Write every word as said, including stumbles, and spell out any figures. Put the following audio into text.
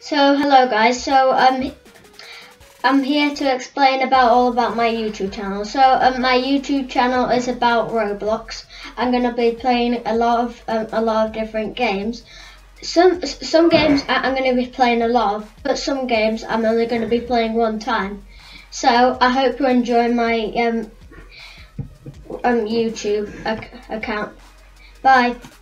So hello guys, so um, I'm here to explain about all about my YouTube channel. So um, my YouTube channel is about Roblox. I'm going to be playing a lot of um, a lot of different games. Some some games I'm going to be playing a lot of, but some games I'm only going to be playing one time. So I hope you enjoy my um, um YouTube ac account. Bye.